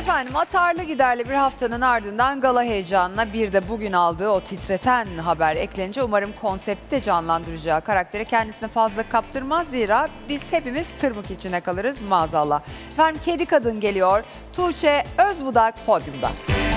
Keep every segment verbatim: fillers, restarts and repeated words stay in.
Efendim atarlı giderli bir haftanın ardından gala heyecanına bir de bugün aldığı o titreten haber eklenince umarım konsepti canlandıracağı karaktere kendisini fazla kaptırmaz, zira biz hepimiz tırmık içine kalırız maazallah. Efendim Kedi Kadın geliyor, Tuğçe Özbudak podyumda.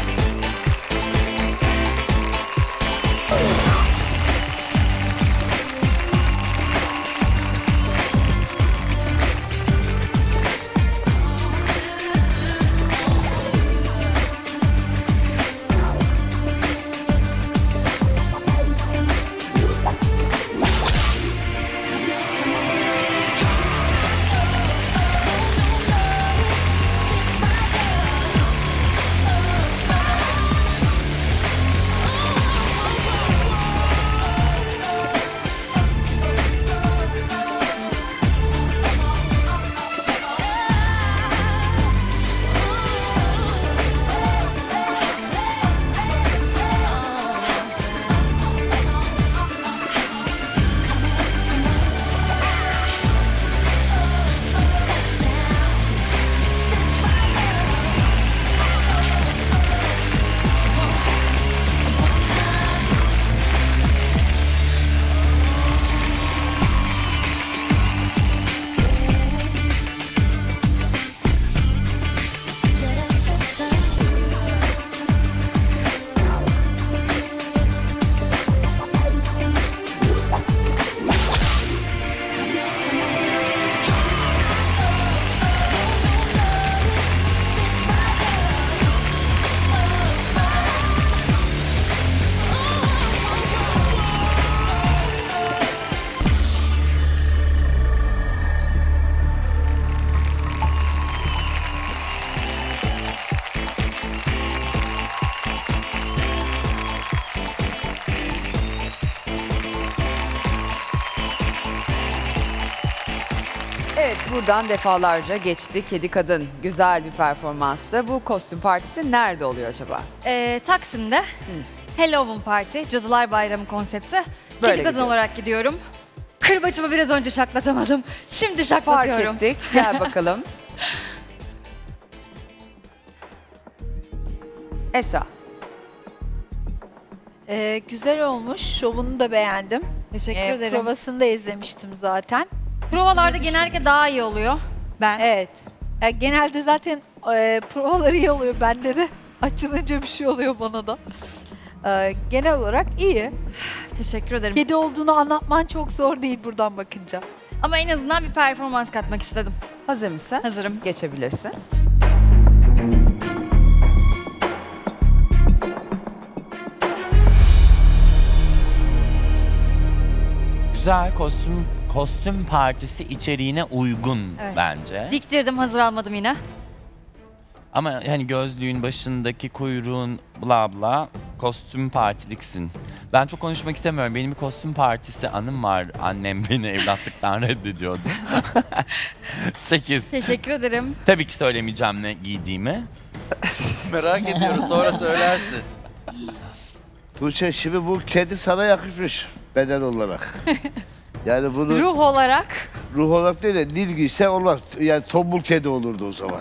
Evet, buradan defalarca geçti Kedi Kadın. Güzel bir performanstı. Bu kostüm partisi nerede oluyor acaba? Ee, Taksim'de. Halloween Party, Cadılar Bayramı konsepti. Böyle Kedi kadın gidiyor. olarak gidiyorum. Kırbacımı biraz önce şaklatamadım. Şimdi Fark şaklatıyorum. ettik. Gel bakalım. Esra. Ee, güzel olmuş. Şovunu da beğendim. Teşekkür Ee, ederim. Provasını da izlemiştim zaten. Provalarda genellikle daha iyi oluyor. Ben. Evet. Ee, genelde zaten e, provaları iyi oluyor. Bende de açılınca bir şey oluyor bana da. Ee, genel olarak iyi. Teşekkür ederim. Kedi olduğunu anlatman çok zor değil buradan bakınca. Ama en azından bir performans katmak istedim. Hazır mısın? Hazırım. Geçebilirsin. Güzel kostüm kostüm partisi içeriğine uygun Evet. bence. Diktirdim, hazır almadım yine. Ama hani gözlüğün başındaki kuyruğun bla bla kostüm partiliksin. Ben çok konuşmak istemiyorum. Benim bir kostüm partisi anım var. Annem beni evlatlıktan reddediyordu. sekiz. Teşekkür ederim. Tabii ki söylemeyeceğim ne giydiğimi. Merak ediyoruz, sonra söylersin. Tuğçe, şimdi bu kedi sana yakışmış beden olarak. Yani bunu ruh, Ruh olarak. olarak değil de Nil giyse olmaz. Yani tombul kedi olurdu o zaman.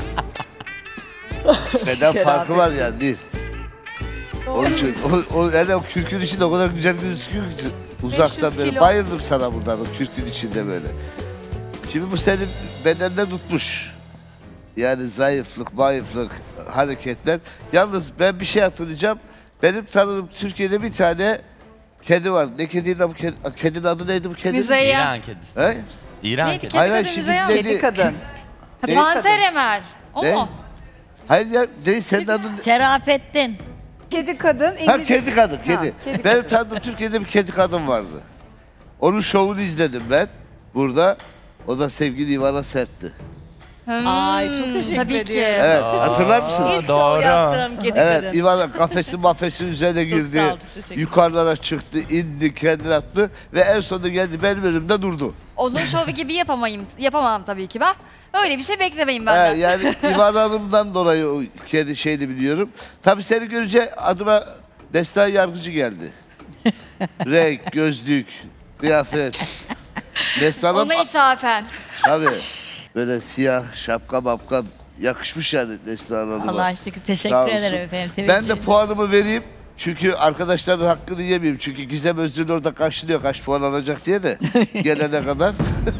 Beden farkı var yani Nil. Onun için o, o, yani o kürkün içinde o kadar güzel gözüküyor ki uzaktan böyle. kilo. Bayıldım sana buradan o kürkün içinde böyle. Şimdi bu senin bedenine tutmuş. Yani zayıflık, bayıflık, hareketler. Yalnız ben bir şey hatırlayacağım. Benim tanıdığım Türkiye'de bir tane kedi var. Ne kediydi bu kedi? Kedinin adı neydi bu kedinin? Müzeyyen. İran kedisi. He? İran Neydi kedisi. kedi? Hayır, hayır, kadın şimdi Müzeyyen. neydi? Kedi Kadın. Ha, Ne? Panter Emel. O Ne? mu? Hayır ya, değil senin adın... Şerafettin. Kedi Kadın Ha, İngilizce. kedi kadın, kedi. Ha, kedi Benim kadın. tanıdığım Türkiye'de bir kedi kadın vardı. Onun şovunu izledim ben burada. O da sevgili Ivana Sert'ti. Hmm, Ay, çok teşekkür tabii ediyorum. ki. Evet, hatırlar mısınız? İlk şov yaptığım kedi Evet, kadın. Ivana kafesi mafesi üzerine Çok girdi. sağ ol, teşekkür ederim. Yukarılara çıktı, indi, kendini attı ve en sonunda geldi benim önümde durdu. Onun şovu gibi yapamayım, yapamam tabii ki ben. Öyle bir şey beklemeyin He, benden. yani İvana Hanım'dan dolayı o kedi şeyini biliyorum. Tabii seni görünce adıma Destan Yargıcı geldi. Renk, gözlük, kıyafet. Destan Hanım Ona ithafen. tabii böyle siyah şapka mapka yakışmış yani Neslihan Hanım'a. Allah'a şükür. Sağ Teşekkür olsun. ederim efendim. Ben de Teveccühünüz. puanımı vereyim. Çünkü arkadaşların hakkını yemeyeyim. Çünkü Gizem Özgür orada karşılıyor kaç puan alacak diye de gelene kadar.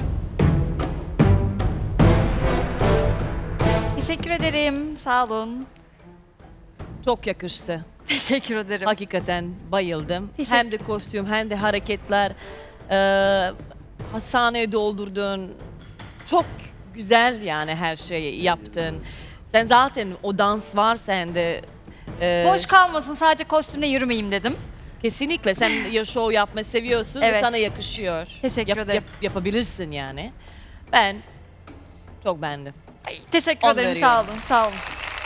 Teşekkür ederim. Sağ olun. Çok yakıştı. Teşekkür ederim. Hakikaten bayıldım. Teşekkür- Hem de kostüm hem de hareketler. Ee, Hastaneyi doldurdun. Çok güzel yani her şeyi yaptın. Sen zaten o dans var sende. Ee, Boş kalmasın, sadece kostümle yürümeyeyim dedim. Kesinlikle sen ya show yapmayı seviyorsun Evet. ve sana yakışıyor. Teşekkür ederim. yapabilirsin yani. Ben çok beğendim. Ay, teşekkür On ederim, veriyorum. sağ olun, sağ olun.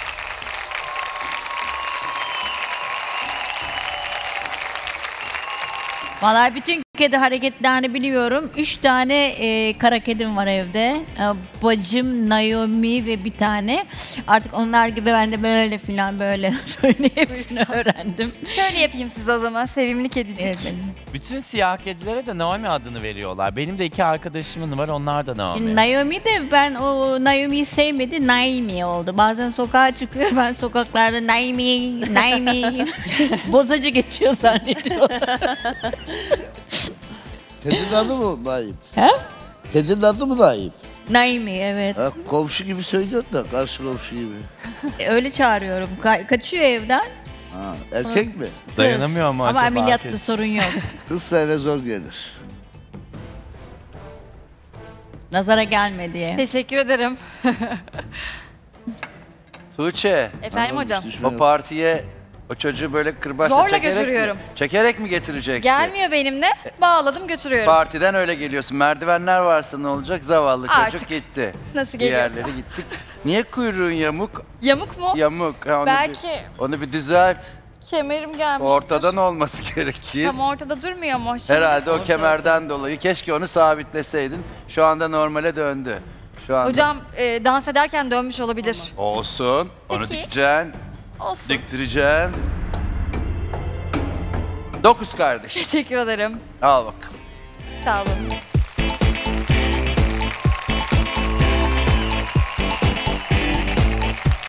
Vallahi bütün kedi hareketlerini biliyorum. Üç tane e, kara kedim var evde. E, bacım, Naomi ve bir tane. Artık onlar gibi ben de böyle filan böyle böyle hepsini öğrendim. Şöyle yapayım size o zaman, sevimli kedicik. Evet. Bütün siyah kedilere de Naomi adını veriyorlar. Benim de iki arkadaşımın var, onlar da Naomi. Naomi de ben o Naomi'yi sevmedi, Naomi oldu. Bazen sokağa çıkıyor, ben sokaklarda Naomi, Naomi bozacı geçiyor zannediyorum. Kedinin adı mı Naim? He? Kedinin adı mı Naim? Naomi, evet. Ha, komşu gibi söylüyorsun da karşı komşu gibi. Öyle çağırıyorum. Ka- kaçıyor evden. Ha, erkek mi? Dayanamıyor mu Ama acaba? ameliyatlı kedi? sorun yok. Kızsa eve zor gelir. Nazara gelme diye. Teşekkür ederim. Tuğçe, Efendim hocam. Düşman o yok. partiye o çocuğu böyle kırbaçla Zorla çekerek götürüyorum. mi? Çekerek mi getireceksin? Gelmiyor benimle, bağladım götürüyorum. Partiden öyle geliyorsun. Merdivenler varsa ne olacak? Zavallı Artık çocuk gitti. nasıl Bir geliyorsa. yerlere gittik. Niye kuyruğun yamuk? Yamuk mu? Yamuk. Ha, onu Belki Bir, onu bir düzelt. kemerim gelmiştir. Ortadan olması gerekir. Tam ortada durmuyor mu? Şimdi Herhalde o kemerden dolayı. Keşke onu sabitleseydin. Şu anda normale döndü. Şu anda. Hocam e, dans ederken dönmüş olabilir. Olsun. Onu Peki. dikeceksin. Olsun. Diktireceksin. Dokuz kardeş. Teşekkür ederim. Al bakalım. Sağ olun.